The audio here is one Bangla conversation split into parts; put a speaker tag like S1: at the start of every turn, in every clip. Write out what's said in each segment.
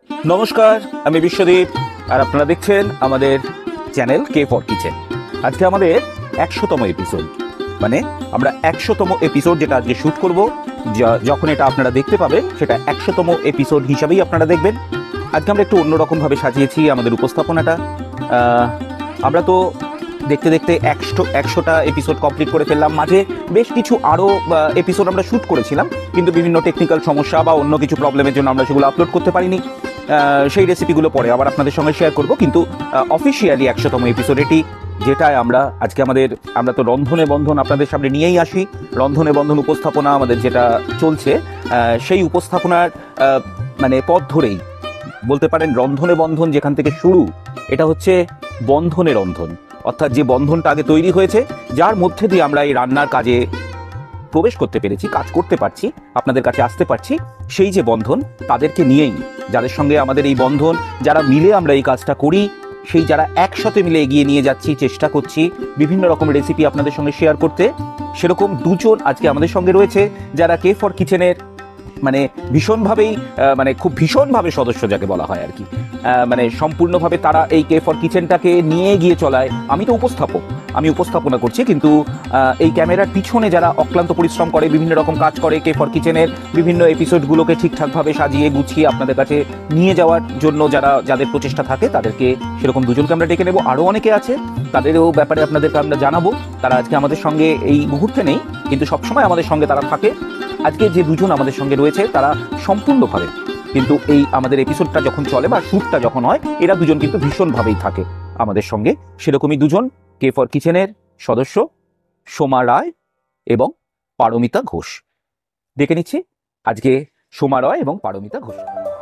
S1: নমস্কার, আমি বিশ্বদীপ আর আপনারা দেখছেন আমাদের চ্যানেল কে ফর কিচেন। আজকে আমাদের 100তম এপিসোড, মানে আমরা 100তম এপিসোড যেটা আজকে শ্যুট করব, যখন এটা আপনারা দেখতে পাবেন সেটা 100তম এপিসোড হিসাবেই আপনারা দেখবেন। আজকে আমরা একটু অন্যরকমভাবে সাজিয়েছি আমাদের উপস্থাপনাটা। আমরা তো দেখতে দেখতে 100টা এপিসোড কমপ্লিট করে ফেললাম। মাঝে বেশ কিছু আরও এপিসোড আমরা শ্যুট করেছিলাম, কিন্তু বিভিন্ন টেকনিক্যাল সমস্যা বা অন্য কিছু প্রবলেমের জন্য আমরা সেগুলো আপলোড করতে পারিনি। সেই রেসিপিগুলো পরে আবার আপনাদের সঙ্গে শেয়ার করব, কিন্তু অফিসিয়ালি 100তম এপিসোড এটি, যেটায় আমরা আজকে আমরা তো রন্ধনে বন্ধন আপনাদের সামনে নিয়েই আসি। রন্ধনে বন্ধন উপস্থাপনা আমাদের যেটা চলছে, সেই উপস্থাপনার মানে পথ ধরেই বলতে পারেন রন্ধনে বন্ধন যেখান থেকে শুরু, এটা হচ্ছে বন্ধনে রন্ধন। অর্থাৎ যে বন্ধনটা আগে তৈরি হয়েছে, যার মধ্যে দিয়ে আমরা এই রান্নার কাজে প্রবেশ করতে পেরেছি, কাজ করতে পারছি, আপনাদের কাছে আসতে পারছি, সেই যে বন্ধন, তাদেরকে নিয়েই, যাদের সঙ্গে আমাদের এই বন্ধন, যারা মিলে আমরা এই কাজটা করি, সেই যারা একসাথে মিলে এগিয়ে নিয়ে যাচ্ছি, চেষ্টা করছি বিভিন্ন রকম রেসিপি আপনাদের সঙ্গে শেয়ার করতে, সেরকম দুজন আজকে আমাদের সঙ্গে রয়েছে, যারা কে ফর কিচেনের মানে ভীষণভাবেই মানে খুব ভীষণভাবে সদস্য যাকে বলা হয় আর কি, মানে সম্পূর্ণভাবে তারা এই কে ফর কিচেনটাকে নিয়ে গিয়ে চলায়। আমি তো উপস্থাপক, আমি উপস্থাপনা করছি, কিন্তু এই ক্যামেরার পিছনে যারা অক্লান্ত পরিশ্রম করে, বিভিন্ন রকম কাজ করে, কে ফর কিচেনের বিভিন্ন এপিসোডগুলোকে ঠিকঠাকভাবে সাজিয়ে গুছিয়ে আপনাদের কাছে নিয়ে যাওয়ার জন্য যাদের প্রচেষ্টা থাকে, তাদেরকে সেরকম দুজনকে আমরা ডেকে নেব। আরও অনেকে আছে, তাদেরও ব্যাপারে আপনাদেরকে আমরা জানাবো। তারা আজকে আমাদের সঙ্গে এই মুহূর্তে নেই, কিন্তু সবসময় আমাদের সঙ্গে তারা থাকে। আজকে যে দুজন আমাদের সঙ্গে রয়েছে, তারা সম্পূর্ণভাবে কিন্তু এই আমাদের এপিসোডটা যখন চলে বা শ্যুটটা যখন হয়, এরা দুজন কিন্তু ভীষণভাবেই থাকে আমাদের সঙ্গে। সেরকমই দুজন কে ফর কিচেনের সদস্য, সোমা রায় এবং পারমিতা ঘোষ। দেখে নিচ্ছি আজকে সোমা রায় এবং পারমিতা ঘোষ।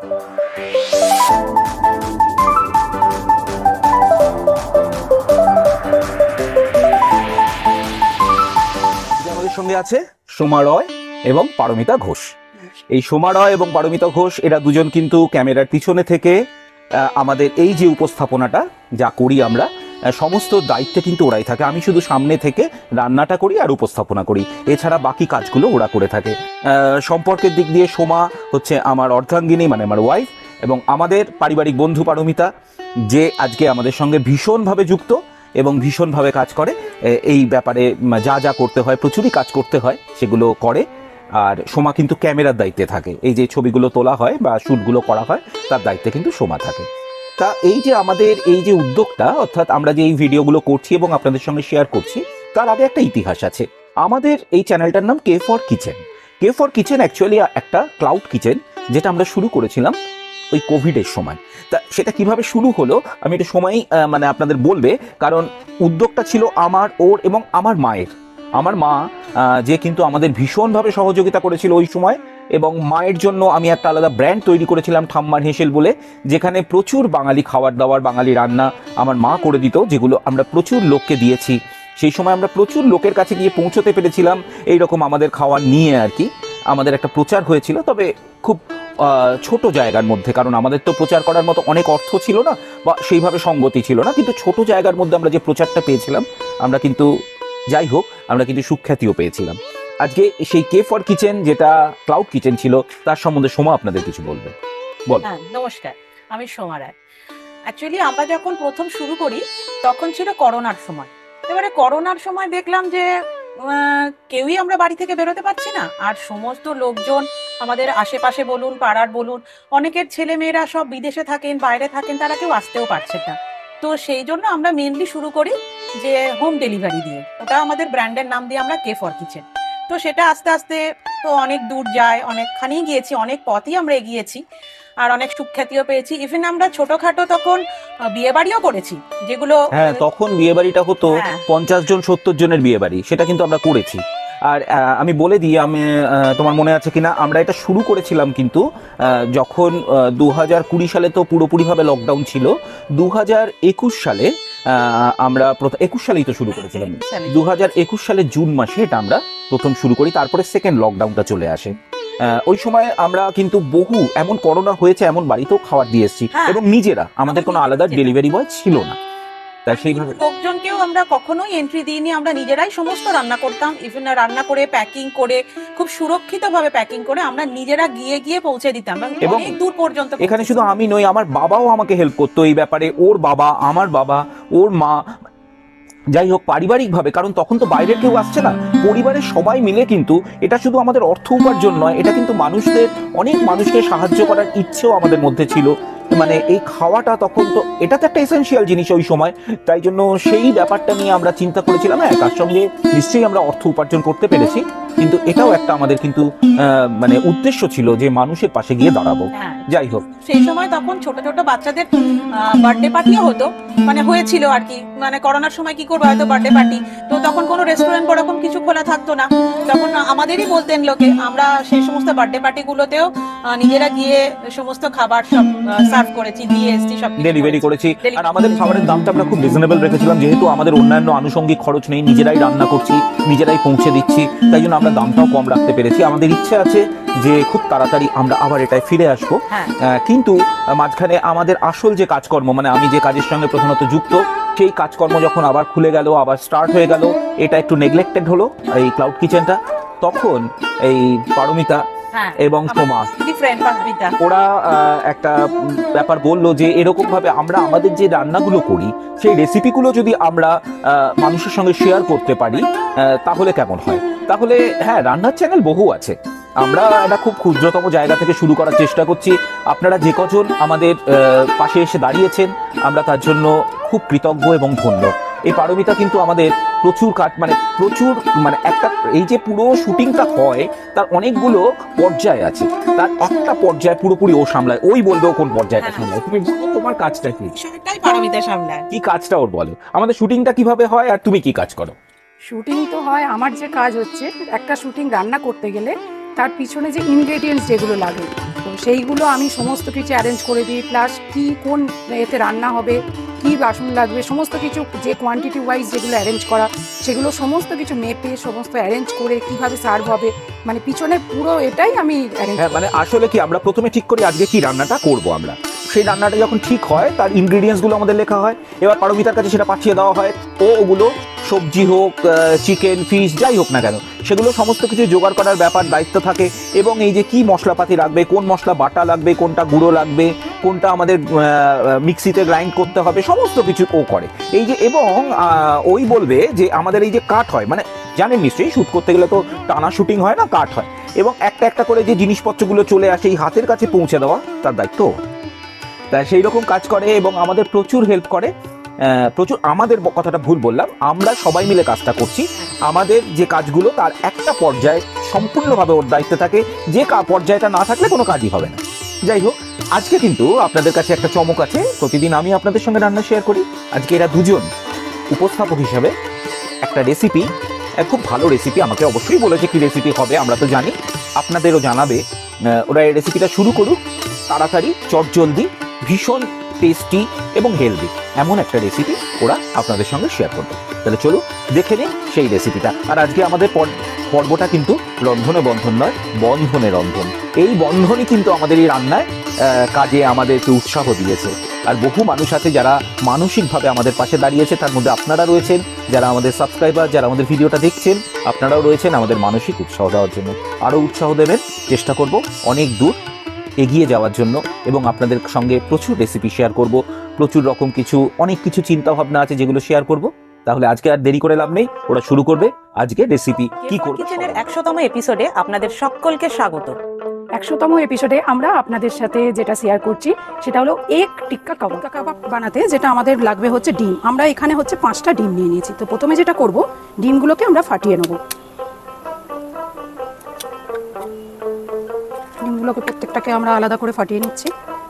S1: আমাদের সঙ্গে আছে সোমা রায় এবং পারমিতা ঘোষ। এই সোমা রায় এবং পারমিতা ঘোষ, এরা দুজন কিন্তু ক্যামেরার পিছনে থেকে আমাদের এই যে উপস্থাপনাটা যা করি আমরা, সমস্ত দায়িত্বে কিন্তু ওরাই থাকে। আমি শুধু সামনে থেকে রান্নাটা করি আর উপস্থাপনা করি, এছাড়া বাকি কাজগুলো ওরা করে থাকে। সম্পর্কের দিক দিয়ে সোমা হচ্ছে আমার অর্ধাঙ্গিনী, মানে আমার ওয়াইফ, এবং আমাদের পারিবারিক বন্ধু পারমিতা, যে আজকে আমাদের সঙ্গে ভীষণভাবে যুক্ত এবং ভীষণভাবে কাজ করে। এই ব্যাপারে যা যা করতে হয়, প্রচুরই কাজ করতে হয়, সেগুলো করে। আর সোমা কিন্তু ক্যামেরার দায়িত্বে থাকে, এই যে ছবিগুলো তোলা হয় বা শ্যুটগুলো করা হয়, তার দায়িত্বে কিন্তু সোমা থাকে। তা এই যে আমাদের এই যে উদ্যোগটা, অর্থাৎ আমরা যে এই ভিডিওগুলো করছি এবং আপনাদের সঙ্গে শেয়ার করছি, তার আগে একটা ইতিহাস আছে। আমাদের এই চ্যানেলটার নাম K for kitchen. K for kitchen actually একটা ক্লাউড কিচেন, যেটা আমরা শুরু করেছিলাম ওই কোভিডের সময়। তা সেটা কিভাবে শুরু হলো আমি এটা সময় মানে আপনাদের বলবে, কারণ উদ্যোগটা ছিল আমার, ওর এবং আমার মায়ের। আমার মা যে কিন্তু আমাদের ভীষণভাবে সহযোগিতা করেছিল ওই সময়, এবং মায়ের জন্য আমি একটা আলাদা ব্র্যান্ড তৈরি করেছিলাম ঠাম্মার হেসেল বলে, যেখানে প্রচুর বাঙালি খাবার দাবার, বাঙালি রান্না আমার মা করে দিত, যেগুলো আমরা প্রচুর লোককে দিয়েছি। সেই সময় আমরা প্রচুর লোকের কাছে গিয়ে পৌঁছতে পেরেছিলাম এইরকম আমাদের খাওয়ার নিয়ে আর কি। আমাদের একটা প্রচার হয়েছিল, তবে খুব ছোট জায়গার মধ্যে, কারণ আমাদের তো প্রচার করার মতো অনেক অর্থ ছিল না বা সেইভাবে সঙ্গতি ছিল না, কিন্তু ছোট জায়গার মধ্যে আমরা যে প্রচারটা পেয়েছিলাম, আমরা কিন্তু যাই হোক আমরা কিন্তু সুখ্যাতিও পেয়েছিলাম। আজকে সেই কে ফর কিচেন, যেটা ক্লাউড কিচেন ছিল, তার সম্বন্ধে সোমা আপনাদের কিছু বলবে। বল।
S2: নমস্কার, আমি সোমা রায়। অ্যাকচুয়ালি আমরা যখন প্রথম শুরু করি তখন ছিল করোনার সময়। এবারে করোনার সময় দেখলাম যে কেউই আমরা বাড়ি থেকে বেরোতে পারছি না, আর সমস্ত লোকজন আমাদের আশেপাশে বলুন, পাড়ার বলুন, অনেকের ছেলে মেয়েরা সব বিদেশে থাকেন, বাইরে থাকেন, তারা কেউ আসতেও পারছে না। তো সেই জন্য আমরা মেনলি শুরু করি যে হোম ডেলিভারি দিয়ে, ওটা আমাদের ব্র্যান্ডের নাম দিয়ে আমরা কে ফর কিচেন। তো সেটা আস্তে আস্তে তো অনেক দূর যায়, অনেকখানি গিয়েছি, অনেক পথই আমরা এগিয়েছি, আর অনেক সুখ্যাতিও পেয়েছি। ইভেন আমরা ছোটখাটো তখন বিয়ে বাড়িও করেছি, যেগুলো
S1: তখন বিয়ে বাড়িটা হতো 50 জন 70 জনের বিয়ে বাড়ি, সেটা কিন্তু আমরা করেছি। আর আমি বলে দিই, আমি তোমার মনে আছে কিনা, আমরা এটা শুরু করেছিলাম কিন্তু যখন 2020 সালে তো পুরোপুরিভাবে লকডাউন ছিল। 2021 সালে আমরা 21 সালেই তো শুরু করেছিলাম। 2021 সালের জুন মাসে এটা আমরা প্রথম শুরু করি, তারপরে সেকেন্ড লকডাউনটা চলে আসে। ওই সময় আমরা কিন্তু বহু এমন করোনা হয়েছে, এমন বাড়িতেও খাবার দিয়ে এসেছি, এবং নিজেরা, আমাদের কোনো আলাদা ডেলিভারি বয় ছিল না। তাই সেইভাবে
S2: লোকজনকেও আমরা কখনোই এন্ট্রি দিইনি, আমরা নিজেরাই সমস্ত রান্না করতাম, ইভেন রান্না করে প্যাকিং করে খুব সুরক্ষিতভাবে প্যাকিং করে আমরা নিজেরা গিয়ে গিয়ে পৌঁছে দিতাম এবং অনেক দূর পর্যন্ত।
S1: এখানে শুধু আমি নই, আমার বাবাও আমাকে হেল্প করতো এই ব্যাপারে, ওর বাবা, আমার বাবা, ওর মা, যাই হোক পারিবারিকভাবে, কারণ তখন তো বাইরের কেউ আসছে না, পরিবারের সবাই মিলে কিন্তু এটা শুধু আমাদের অর্থ উপার্জন নয়, এটা কিন্তু মানুষদের, অনেক মানুষকে সাহায্য করার ইচ্ছেও আমাদের মধ্যে ছিল। মানে এই খাওয়াটা তখন তো এটা তো একটা এসেনশিয়াল জিনিস ওই সময়, তাই জন্য সেই ব্যাপারটা নিয়ে আমরা চিন্তা করেছিলাম। হ্যাঁ, তার সঙ্গে নিশ্চয়ই আমরা অর্থ উপার্জন করতে পেরেছি, কিন্তু এটাও একটা আমাদের কিন্তু মানে উদ্দেশ্য ছিল যে মানুষের পাশে গিয়ে দাঁড়াবো। যাই হোক,
S2: সেই সময় তখন ছোট ছোট বাচ্চাদের বার্থডে পার্টিও হতো, মানে হয়েছিল আর কি, মানে করোনার সময় কি করবো, হয়তো বার্থডে পার্টি, তো তখন কোনো রেস্টুরেন্ট ওরকম কিছু খোলা থাকতো না, তখন আমাদেরই বলতেন লোকে, আমরা সেই সমস্ত বার্থডে পার্টি গুলোতেও নিজেরা গিয়ে সমস্ত খাবার সব সার্ভ করেছি, দিয়ে এসছি, সব
S1: ডেলিভারি করেছি। আর আমাদের খাবারের দামটা আমরা খুব রিজনেবল রেখেছিলাম, যেহেতু আমাদের অন্যান্য আনুষঙ্গিক খরচ নেই, নিজেরাই রান্না করছি, নিজেরাই পৌঁছে দিচ্ছি, তাই জন্য আমরা দামটাও কম রাখতে পেরেছি। আমাদের ইচ্ছে আছে যে খুব তাড়াতাড়ি আমরা আবার এটায় ফিরে আসবো, কিন্তু মাঝখানে আমাদের আসল যে কাজকর্ম, মানে আমি যে কাজের সঙ্গে প্রধানত যুক্ত, সেই কাজকর্ম যখন আবার খুলে গেল, আবার স্টার্ট হয়ে গেল, এটা একটু নেগলেক্টেড হলো এই ক্লাউড কিচেনটা। তখন এই পারমিতা এবং সোমা ওরা একটা ব্যাপার বললো যে এরকম ভাবে আমরা আমাদের যে রান্নাগুলো করি সেই রেসিপিগুলো যদি আমরা মানুষের সঙ্গে শেয়ার করতে পারি তাহলে কেমন হয়। তাহলে হ্যাঁ, রান্নার চ্যানেল বহু আছে, আমরা একটা খুব ক্ষুদ্রতম জায়গা থেকে শুরু করার চেষ্টা করছি। আপনারা যে কজন আমাদের পাশে এসে দাঁড়িয়েছেন, আমরা তার জন্য খুব কৃতজ্ঞ এবং ধন্য। এই পারমিতা কিন্তু আমাদের প্রচুর মানে একটা এই যে পুরো শুটিংটা হয় তার অনেকগুলো পর্যায় আছে, তার একটা পর্যায় পুরোপুরি ও সামলায়, ওই বলবে ও কোন পর্যায়টা সামলায়। তুমি তোমার কাজটা কি?
S2: সেটাই পারমিতা সামলায়।
S1: কি কাজটা ওর বলো, আমাদের শুটিংটা কিভাবে হয় আর তুমি কি কাজ করো?
S3: শুটিং তো হয়, আমার যে কাজ হচ্ছে, একটা শুটিং রান্না করতে গেলে তার পিছনে যে ইনগ্রেডিয়েন্টস যেগুলো লাগে, তো সেইগুলো আমি সমস্ত কিছু অ্যারেঞ্জ করে দিই, প্লাস কি কোন এতে রান্না হবে, কি বাসন লাগবে, সমস্ত কিছু যে কোয়ান্টিটি ওয়াইজ যেগুলো অ্যারেঞ্জ করা, সেগুলো সমস্ত কিছু মেপে সমস্ত অ্যারেঞ্জ করে কিভাবে সার্ভ হবে, মানে পিছনে পুরো এটাই আমি অ্যারেঞ্জ।
S1: হ্যাঁ, মানে আসলে কি আমরা প্রথমে ঠিক করি আজকে কি রান্নাটা করব আমরা, সেই রান্নাটা যখন ঠিক হয় তার ইনগ্রেডিয়েন্টসগুলো আমাদের লেখা হয়, এবার পারমিতার কাছে সেটা পাঠিয়ে দেওয়া হয়, ও ওগুলো সবজি হোক, চিকেন, ফিশ, যাই হোক না কেন, সেগুলো সমস্ত কিছু জোগাড় করার ব্যাপার দায়িত্ব থাকে। এবং এই যে কি মশলাপাতি লাগবে, কোন মশলা বাটা লাগবে, কোনটা গুঁড়ো লাগবে, কোনটা আমাদের মিক্সিতে গ্রাইন্ড করতে হবে, সমস্ত কিছু ও করে। এই যে এবং ওই বলবে যে আমাদের এই যে কাট হয়, মানে জানেন নিশ্চয়ই শুট করতে গেলে তো টানা শুটিং হয় না, কাট হয়, এবং একটা একটা করে যে জিনিসপত্রগুলো চলে আসে এই হাতের কাছে পৌঁছে দেওয়া তার দায়িত্ব। তাই সেই রকম কাজ করে এবং আমাদের প্রচুর হেল্প করে, প্রচুর, আমাদের কথাটা ভুল বললাম, আমরা সবাই মিলে কাজটা করছি। আমাদের যে কাজগুলো তার একটা পর্যায়ে সম্পূর্ণভাবে ওর দায়িত্ব থাকে, যে পর্যায়টা না থাকলে কোনো কাজই হবে না। যাই হোক, আজকে কিন্তু আপনাদের কাছে একটা চমক আছে, প্রতিদিন আমি আপনাদের সঙ্গে রান্না শেয়ার করি, আজকে এরা দুজন উপস্থাপক হিসাবে একটা রেসিপি, খুব ভালো রেসিপি, আমাকে অবশ্যই বলেছে কি রেসিপি হবে, আমরা তো জানি, আপনাদেরও জানাবে। ওরা এই রেসিপিটা শুরু করুক, তাড়াতাড়ি, চটজলদি, ভীষণ টেস্টি এবং হেলদি এমন একটা রেসিপি ওরা আপনাদের সঙ্গে শেয়ার করবে। তাহলে চলুন দেখে নিন সেই রেসিপিটা। আর আজকে আমাদের পর্বটা কিন্তু রন্ধনে বন্ধন নয়, বন্ধনে রন্ধন। এই বন্ধনই কিন্তু আমাদের এই রান্নায় কাজে আমাদেরকে উৎসাহ দিয়েছে। আর বহু মানুষ আছে যারা মানসিকভাবে আমাদের পাশে দাঁড়িয়েছে, তার মধ্যে আপনারা রয়েছেন, যারা আমাদের সাবস্ক্রাইবার, যারা আমাদের ভিডিওটা দেখছেন, আপনারাও রয়েছেন আমাদের মানসিক উৎসাহ দেওয়ার জন্য। আরও উৎসাহ দেবেন, চেষ্টা করব অনেক দূর এগিয়ে যাওয়ার জন্য, এবং আপনাদের সঙ্গে প্রচুর রেসিপি শেয়ার করব, প্রচুর রকম কিছু, অনেক কিছু চিন্তা ভাবনা আছে যেগুলো শেয়ার করব। তাহলে আজকে আর দেরি করে লাভ নেই, ওরা শুরু করবে আজকে রেসিপি কি করবে।
S2: কিচেনের 100তম এপিসোডে আপনাদের সকলকে স্বাগত।
S3: 100তম এপিসোডে আমরা আপনাদের সাথে যেটা শেয়ার করছি সেটা হলো এক টিক্কা কাবাব বানাতে যেটা আমাদের লাগবে হচ্ছে ডিম। আমরা এখানে হচ্ছে 5টা ডিম নিয়ে নিয়েছি। তো প্রথমে যেটা করব, ডিমগুলোকে আমরা ফাটিয়ে নেব। ডিমগুলোকে প্রত্যেকটাকে আমরা আলাদা করে ফাটিয়ে নিচ্ছি।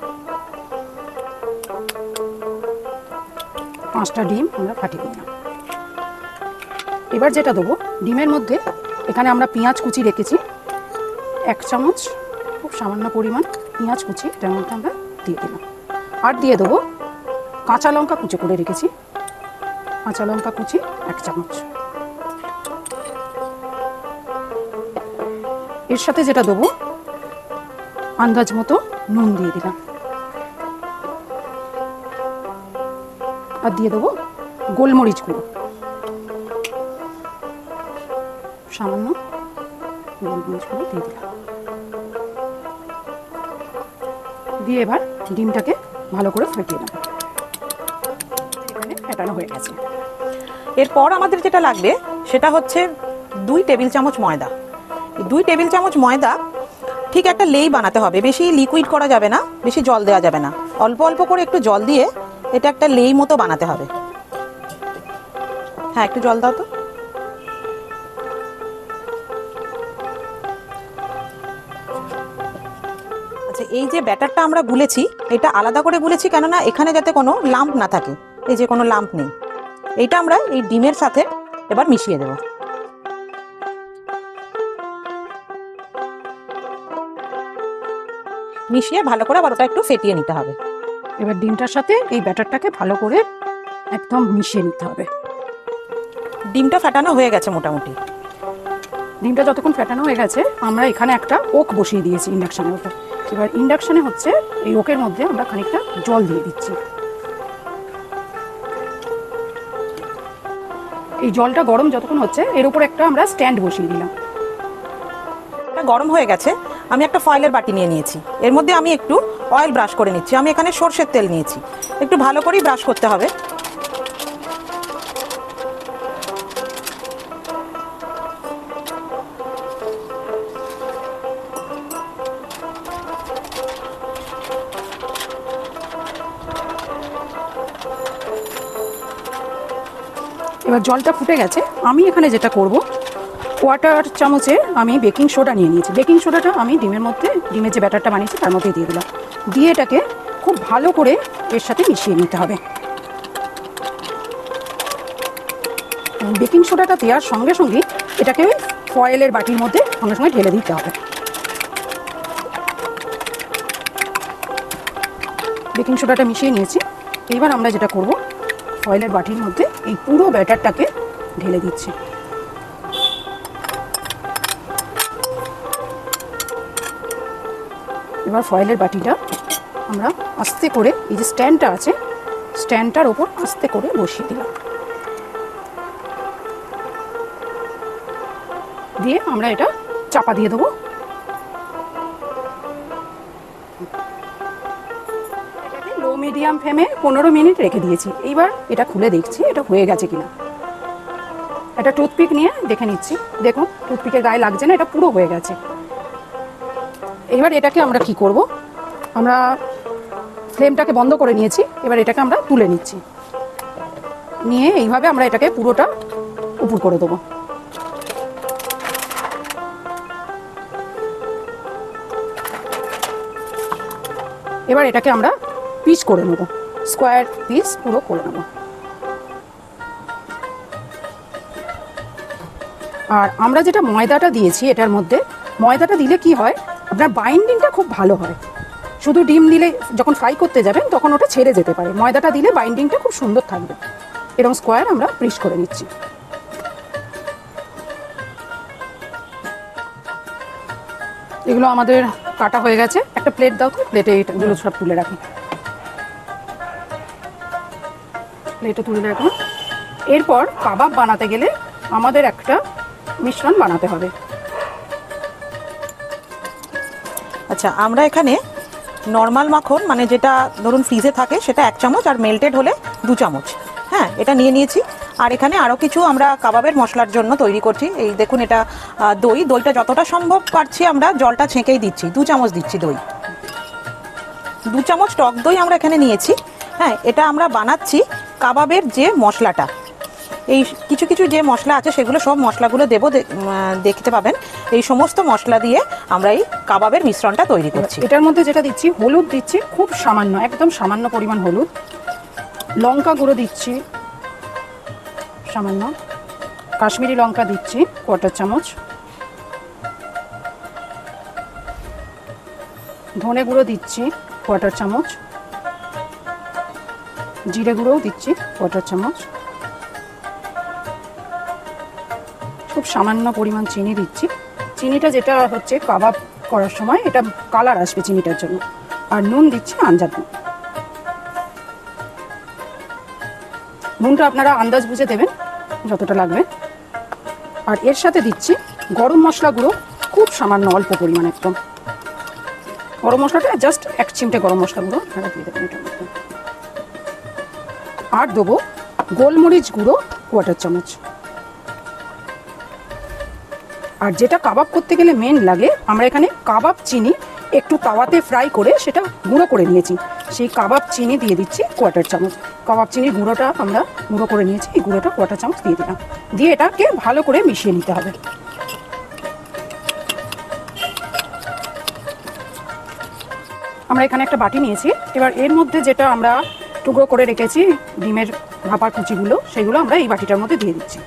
S3: 5টা ডিম আমরা ফাটিয়ে নিলাম। এবার যেটা দেবো, ডিমের মধ্যে এখানে আমরা পেঁয়াজ কুচি রেখেছি 1 চামচ, খুব সামান্য পরিমাণ পেঁয়াজ কুচি এটার মধ্যে আমরা দিয়ে দিলাম। আর দিয়ে দেবো কাঁচা লঙ্কা কুচি করে রেখেছি, কাঁচা লঙ্কা কুচি 1 চামচ। এর সাথে যেটা দেবো, আন্দাজ মতো নুন দিয়ে দিলাম। আর দিয়ে দেবো গোলমরিচ গুঁড়ো, সামান্য গোলমরিচ গুঁড়ো দিয়ে দিলাম। দিয়ে এবার ডিমটাকে ভালো করে ফেটিয়ে নেব। এখানে ফেটানো হয়ে গেছে।
S2: এরপর আমাদের যেটা লাগবে সেটা হচ্ছে 2 টেবিল চামচ ময়দা। 2 টেবিল চামচ ময়দা ঠিক একটা লেই বানাতে হবে, বেশি লিকুইড করা যাবে না, বেশি জল দেওয়া যাবে না, অল্প অল্প করে একটু জল দিয়ে এটা একটা লেই মতো বানাতে হবে। হ্যাঁ, একটু জল দাও তো। আচ্ছা, এই যে ব্যাটারটা আমরা গুলেছি এটা আলাদা করে গুলেছি, কেননা এখানে যাতে কোনো লাম্প না থাকে। এই যে কোনো লাম্প নেই, এইটা আমরা এই ডিমের সাথে এবার মিশিয়ে দেব। মিশিয়ে ভালো করে আবার ওটা একটু ফেটিয়ে নিতে হবে।
S3: এবার ডিমটার সাথে এই ব্যাটারটাকে ভালো করে একদম মিশিয়ে নিতে হবে।
S2: ডিমটা ফাটানো হয়ে গেছে মোটামুটি।
S3: ডিমটা যতক্ষণ ফেটানো হয়ে গেছে আমরা এখানে একটা ওক বসিয়ে দিয়েছি ইন্ডাকশনের উপর। এবার ইন্ডাকশনে হচ্ছে এই ওকের মধ্যে আমরা খানিকটা জল দিয়ে দিচ্ছি। এই জলটা গরম যতক্ষণ হচ্ছে এর উপর একটা আমরা স্ট্যান্ড বসিয়ে দিলাম।
S2: এটা গরম হয়ে গেছে, আমি একটা ফয়েলের বাটি নিয়ে নিয়েছি, এর মধ্যে আমি একটু অয়েল ব্রাশ করে নিচ্ছি। আমি এখানে সরষের তেল নিয়েছি, একটু ভালো করেই ব্রাশ করতে হবে।
S3: এবার জলটা ফুটে গেছে, আমি এখানে যেটা করব, কোয়ার্টার চামচে আমি বেকিং সোডা নিয়ে নিয়েছি। বেকিং সোডাটা আমি ডিমের মধ্যে, ডিমের যে ব্যাটারটা বানিয়েছি তার মধ্যে দিয়ে দিলাম। দিয়ে এটাকে খুব ভালো করে এর সাথে মিশিয়ে নিতে হবে। বেকিং সোডাটা দেওয়ার সঙ্গে সঙ্গে এটাকে ওই ফয়েলের বাটির মধ্যে সঙ্গে সঙ্গে ঢেলে দিতে হবে। বেকিং সোডাটা মিশিয়ে নিয়েছি। এইবার আমরা যেটা করব, ফয়েলের বাটির মধ্যে এই পুরো ব্যাটারটাকে ঢেলে দিচ্ছি। এবার ফয়েলের বাটিটা আমরা আস্তে করে এই যে স্ট্যান্ডটা আছে স্ট্যান্ডটার ওপর আস্তে করে বসিয়ে দিলাম। দিয়ে আমরা এটা চাপা দিয়ে দেবো। এটাকে লো মিডিয়াম ফ্লেমে 15 মিনিট রেখে দিয়েছি। এইবার এটা খুলে দেখছি এটা হয়ে গেছে কিনা। একটা টুথপিক নিয়ে দেখে নিচ্ছি। দেখুন টুথপিকের গায়ে লাগছে না, এটা পুরো হয়ে গেছে। এবার এটাকে আমরা কি করব, আমরা ফ্লেমটাকে বন্ধ করে নিয়েছি। এবার এটাকে আমরা তুলে নিচ্ছি, নিয়ে এইভাবে আমরা এটাকে পুরোটা উপর করে দেবো। এবার এটাকে আমরা পিস করে নেব, স্কোয়ার পিস পুরো করে নেব। আর আমরা যেটা ময়দাটা দিয়েছি এটার মধ্যে, ময়দাটা দিলে কি হয়, আপনার বাইন্ডিংটা খুব ভালো হয়। শুধু ডিম দিলে যখন ফ্রাই করতে যাবেন তখন ওটা ছেড়ে যেতে পারে, ময়দাটা দিলে বাইন্ডিংটা খুব সুন্দর থাকবে। এরকম স্কোয়ার আমরা পিস করে নিচ্ছি। এগুলো আমাদের কাটা হয়ে গেছে। একটা প্লেট দাও তো, প্লেটে এগুলো সব তুলে রাখি। প্লেটে তুলে রাখুন। এরপর কাবাব বানাতে গেলে আমাদের একটা মিশ্রণ বানাতে হবে।
S2: আচ্ছা, আমরা এখানে নর্মাল মাখন মানে যেটা ধরুন ফ্রিজে থাকে সেটা 1 চামচ, আর মেল্টেড হলে 2 চামচ, হ্যাঁ এটা নিয়ে নিয়েছি। আর এখানে আরও কিছু আমরা কাবাবের মশলার জন্য তৈরি করছি। এই দেখুন এটা দইটা যতটা সম্ভব পারছি আমরা জলটা ছেঁকেই দিচ্ছি, 2 চামচ দিচ্ছি দই। 2 চামচ টক দই আমরা এখানে নিয়েছি। হ্যাঁ, এটা আমরা বানাচ্ছি কাবাবের যে মশলাটা। এই কিছু কিছু যে মশলা আছে সেগুলো সব মশলাগুলো দেবো, দেখতে পাবেন। এই সমস্ত মশলা দিয়ে আমরা এই কাবাবের মিশ্রণটা তৈরি করছি।
S3: এটার মধ্যে যেটা দিচ্ছি, হলুদ দিচ্ছি খুব সামান্য, একদম সামান্য পরিমাণ হলুদ। লঙ্কা গুঁড়ো দিচ্ছি সামান্য, কাশ্মীরি লঙ্কা দিচ্ছি 1/4 চামচ, ধনে গুঁড়ো দিচ্ছি 1/4 চামচ, জিরে গুঁড়োও দিচ্ছি 1/4 চামচ, খুব সামান্য পরিমাণ চিনি দিচ্ছি। চিনিটা যেটা হচ্ছে কাবাব করার সময় এটা কালার আসবে চিনিটার জন্য। আর নুন দিচ্ছি আন্দাজ নুন। নুনটা আপনারা আন্দাজ বুঝে দেবেন যতটা লাগবে। আর এর সাথে দিচ্ছি গরম মশলা গুঁড়ো, খুব সামান্য অল্প পরিমাণ একদম। গরম মশলাটা জাস্ট 1 চিমটে গরম মশলা গুঁড়ো আপনারা দিয়ে দেবেন এটার মধ্যে। আর দেবো গোলমরিচ গুঁড়ো 1/4 চামচ। আর যেটা কাবাব করতে গেলে মেন লাগে, আমরা এখানে কাবাব চিনি একটু তাওয়াতে ফ্রাই করে সেটা গুঁড়ো করে নিয়েছি, সেই কাবাব চিনি দিয়ে দিচ্ছি 1/4 চামচ। কাবাব চিনির গুঁড়োটা আমরা গুঁড়ো করে নিয়েছি, এই গুঁড়োটা 1/4 চামচ দিয়ে দিলাম। দিয়ে এটাকে ভালো করে মিশিয়ে নিতে হবে। আমরা এখানে একটা বাটি নিয়েছি, এবার এর মধ্যে যেটা আমরা টুকরো করে রেখেছি ডিমের ভাপার কুচিগুলো, সেগুলো আমরা এই বাটিটার মধ্যে দিয়ে দিচ্ছি।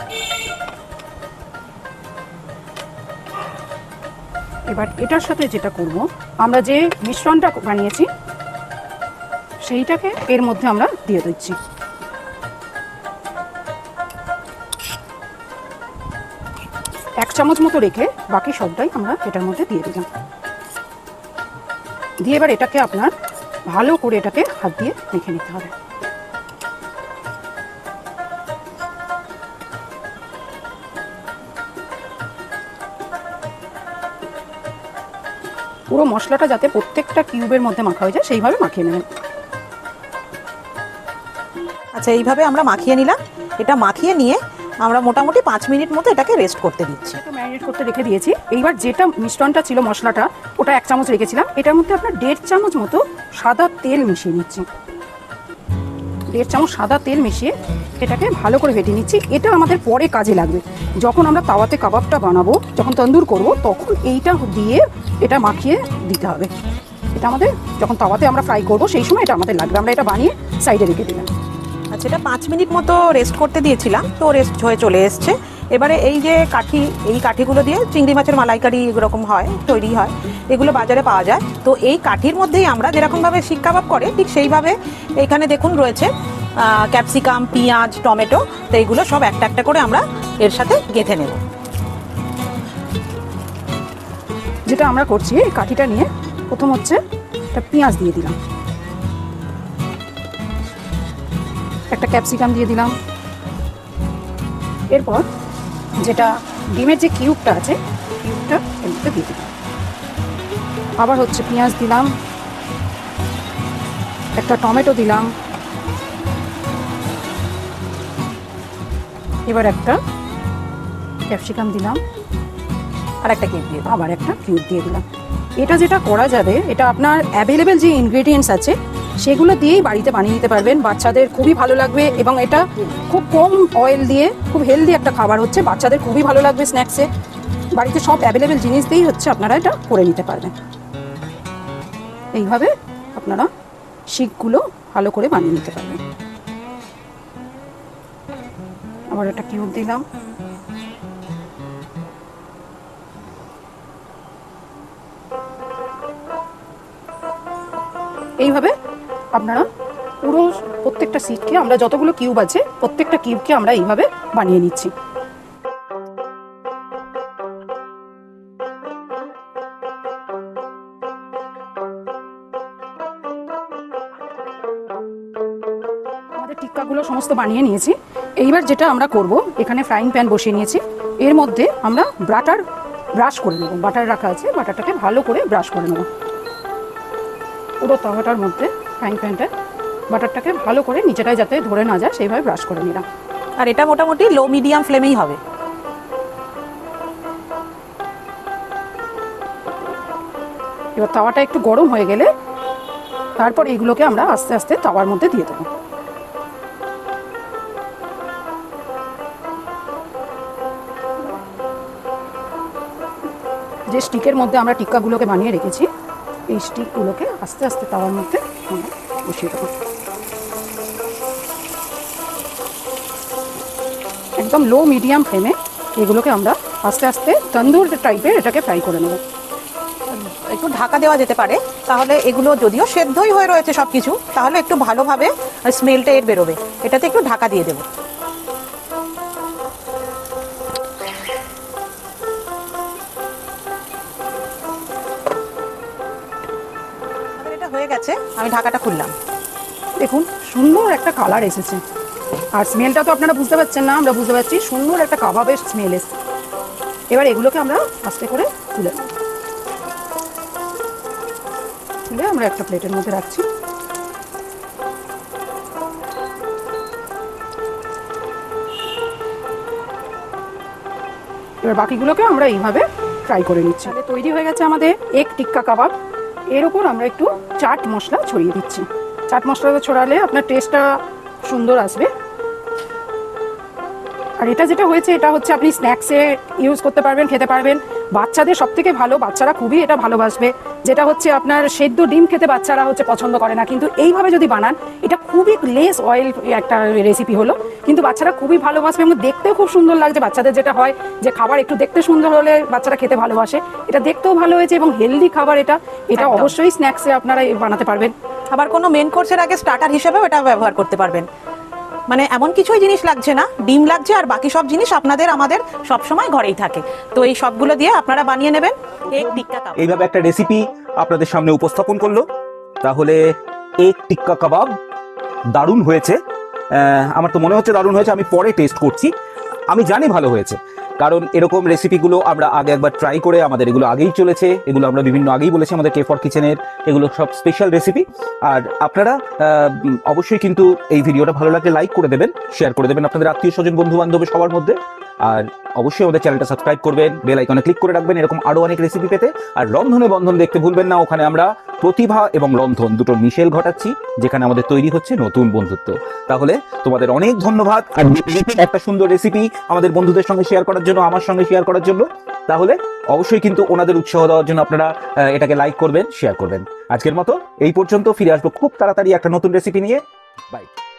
S3: এবার এটার সাথে যেটা করব, আমরা যে মিশ্রণটা বানিয়েছি সেইটাকে এর মধ্যে আমরা দিয়ে দিচ্ছি। এক চামচ মতো রেখে বাকি সবটাই আমরা এটার মধ্যে দিয়ে দিলাম। দিয়ে এবার এটাকে আপনার ভালো করে এটাকে হাত দিয়ে মেখে নিতে হবে। পুরো মশলাটা যাতে প্রত্যেকটা কিউবের মধ্যে মাখা হয়ে যায় সেইভাবে মাখিয়ে নেবেন।
S2: আচ্ছা, এইভাবে আমরা মাখিয়ে নিলাম। এটা মাখিয়ে নিয়ে আমরা মোটামুটি 5 মিনিট মতো এটাকে রেস্ট করতে দিচ্ছি।
S3: একটু ম্যারিনেট করতে রেখে দিয়েছি। এইবার যেটা মিশ্রণটা ছিল মশলাটা, ওটা 1 চামচ রেখেছিলাম, এটার মধ্যে আপনার 1.5 চামচ মতো সাদা তেল মিশিয়ে নিচ্ছি। 1.5 চামচ সাদা তেল মিশিয়ে এটাকে ভালো করে ভেটে নিচ্ছি। এটা আমাদের পরে কাজে লাগবে, যখন আমরা তাওয়াতে কাবাবটা বানাবো, যখন তন্দুর করব, তখন এইটা দিয়ে এটা মাখিয়ে দিতে হবে। এটা আমাদের যখন তাওয়াতে আমরা ফ্রাই করব সেই সময় এটা আমাদের লাগবে। আমরা এটা বানিয়ে সাইডে রেখে দিলাম।
S2: আচ্ছা, এটা 5 মিনিট মতো রেস্ট করতে দিয়েছিলাম, তো রেস্ট হয়ে চলে এসছে। এবারে এই যে এই কাঠিগুলো দিয়ে চিংড়ি মাছের মালাইকারি এরকম হয়, তৈরি হয়, এগুলো বাজারে পাওয়া যায়। তো এই কাঠির মধ্যেই আমরা যেরকমভাবে শিক কাবাব করে ঠিক সেইভাবে এখানে দেখুন রয়েছে ক্যাপসিকাম, পেঁয়াজ, টমেটো। তো এইগুলো সব একটা একটা করে আমরা এর সাথে গেঁথে নেব।
S3: যেটা আমরা করছি, এই কাঠিটা নিয়ে প্রথম হচ্ছে একটা পেঁয়াজ দিয়ে দিলাম, একটা ক্যাপসিকাম দিয়ে দিলাম, এরপর যেটা ডিমের যে কিউবটা আছে কিউবটা এর মধ্যে দিয়ে দিলাম, আবার হচ্ছে পেঁয়াজ দিলাম, একটা টমেটো দিলাম, এবার একটা ক্যাপসিকাম দিলাম,
S2: আর একটা কিউব দিয়ে
S3: আবার একটা কিউব দিয়ে দিলাম। এটা যেটা করা যাবে, এটা আপনার অ্যাভেলেবেল যে ইনগ্রেডিয়েন্টস আছে সেগুলো দিয়েই বাড়িতে বানিয়ে নিতে পারবেন। বাচ্চাদের খুবই ভালো লাগবে এবং এটা খুব কম অয়েল দিয়ে খুব হেলদি একটা খাবার হচ্ছে, বাচ্চাদের খুবই ভালো লাগবে স্ন্যাক্সে। বাড়িতে সব অ্যাভেলেবেল জিনিস দিয়েই হচ্ছে আপনারা এটা করে নিতে পারবেন। এইভাবে আপনারা শিকগুলো ভালো করে বানিয়ে নিতে পারবেন। আবার একটা কিউব দিলাম, এইভাবে আপনারা পুরো প্রত্যেকটা সিটকে আমরা যতগুলো কিউব আছে প্রত্যেকটা কিউবকে আমরা এইভাবে বানিয়ে নিচ্ছি। আমাদের টিক্কাগুলো সমস্ত বানিয়ে নিয়েছি। এইবার যেটা আমরা করব, এখানে ফ্রাইং প্যান বসিয়ে নিয়েছি, এর মধ্যে আমরা বাটার ব্রাশ করে নেব। বাটার রাখা আছে, বাটারটাকে ভালো করে ব্রাশ করে নেব পুরো তাওয়াটার মধ্যে। ফ্রাইং প্যানটা বাটারটাকে ভালো করে নিচেটায় যাতে ধরে না যায় সেইভাবে ব্রাশ করে নিলাম।
S2: আর এটা মোটামুটি লো মিডিয়াম ফ্লেমেই হবে।
S3: এবার তাওয়াটা একটু গরম হয়ে গেলে তারপর এইগুলোকে আমরা আস্তে আস্তে তাওয়ার মধ্যে দিয়ে দেবো। যে স্টিকের মধ্যে আমরা টিক্কাগুলোকে বানিয়ে রেখেছি, এই স্টিকগুলোকে আস্তে আস্তে তাওয়ার মধ্যে আমরা বসিয়ে দেবো। একদম লো মিডিয়াম ফ্লেমে এগুলোকে আমরা আস্তে আস্তে তন্দুর টাইপের এটাকে ফ্রাই করে নেব।
S2: একটু ঢাকা দেওয়া যেতে পারে, তাহলে এগুলো যদিও সেদ্ধই হয়ে রয়েছে সব কিছু, তাহলে একটু ভালোভাবে স্মেলটা এর বেরোবে। এটাতে একটু ঢাকা দিয়ে দেবো। এটা হয়ে গেছে, আমি ঢাকাটা খুললাম।
S3: দেখুন সুন্দর একটা কালার এসেছে। আর স্মেলটা তো আপনারা বুঝতে পারছেন না, আমরা বুঝতে পারছি সুন্দর একটা কাবাবের স্মেল এসছে। এবার এগুলোকে আমরা আস্তে করে তুলে আমরা একটা প্লেটের মধ্যে রাখছি। এবার বাকিগুলোকে আমরা এইভাবে ফ্রাই করে নিচ্ছি। তাহলে তৈরি হয়ে গেছে আমাদের এগ টিক্কা কাবাব। এর উপর আমরা একটু চাট মশলা ছড়িয়ে দিচ্ছি। চাট মশলাটা ছড়ালে আপনার টেস্টটা সুন্দর আসবে। আর এটা যেটা হয়েছে, এটা হচ্ছে আপনি স্ন্যাক্সে ইউজ করতে পারবেন, খেতে পারবেন। বাচ্চাদের সব থেকে ভালো, বাচ্চারা খুবই এটা ভালোবাসবে। যেটা হচ্ছে আপনার সেদ্ধ ডিম খেতে বাচ্চারা হচ্ছে পছন্দ করে না, কিন্তু এইভাবে যদি বানান এটা খুবই লেস অয়েল একটা রেসিপি হলো, কিন্তু বাচ্চারা খুবই ভালোবাসবে এবং দেখতেও খুব সুন্দর লাগছে। বাচ্চাদের যেটা হয় যে খাবার একটু দেখতে সুন্দর হলে বাচ্চারা খেতে ভালোবাসে, এটা দেখতেও ভালো হয়েছে এবং হেলদি খাবার। এটা
S2: একদম।
S3: অবশ্যই স্ন্যাক্সে আপনারা বানাতে পারবেন।
S2: আবার কোনো মেন কোর্সের আগে স্টার্টার হিসেবেও এটা ব্যবহার করতে পারবেন। মানে এমন কিছুই জিনিস লাগছে না, ডিম লাগছে আর বাকি সব জিনিস আপনাদের আমাদের সব সময় ঘরেই থাকে। তো এই সবগুলো দিয়ে আপনারা বানিয়ে নেবেন এগ টিক্কা কাবাব।
S1: এইভাবে একটা রেসিপি আপনাদের সামনে উপস্থাপন করলো। তাহলে এগ টিক্কা কাবাব দারুণ হয়েছে। আমার তো মনে হচ্ছে দারুণ হয়েছে। আমি পরে টেস্ট করছি, আমি জানি ভালো হয়েছে, কারণ এরকম রেসিপিগুলো আমরা আগে একবার ট্রাই করে আমাদের এগুলো আগেই চলেছে। এগুলো আমরা বিভিন্ন আগেই বলেছি আমাদের কে ফর কিচেনের, এগুলো সব স্পেশাল রেসিপি। আর আপনারা অবশ্যই কিন্তু এই ভিডিওটা ভালো লাগলে লাইক করে দেবেন, শেয়ার করে দেবেন আপনাদের আত্মীয় স্বজন বন্ধু বান্ধব সবার মধ্যে। আর অবশ্যই আমাদের চ্যানেলটা সাবস্ক্রাইব করবেন, বেল আইকনে ক্লিক করে রাখবেন এরকম আরো অনেক রেসিপি পেতে। আর রন্ধনে বন্ধন দেখতে ভুলবেন না, ওখানে আমরা প্রতিভা এবং রন্ধন দুটো মিশেল ঘটাচ্ছি, যেখানে আমাদের তৈরি হচ্ছে নতুন বন্ধুত্ব। তাহলে তোমাদের অনেক ধন্যবাদ আর একটা সুন্দর রেসিপি আমাদের বন্ধুদের সঙ্গে শেয়ার করার জন্য, আমার সঙ্গে শেয়ার করার জন্য। তাহলে অবশ্যই কিন্তু ওনাদের উৎসাহ দেওয়ার জন্য আপনারা এটাকে লাইক করবেন, শেয়ার করবেন। আজকের মতো এই পর্যন্ত, ফিরে আসবো খুব তাড়াতাড়ি একটা নতুন রেসিপি নিয়ে। বাই।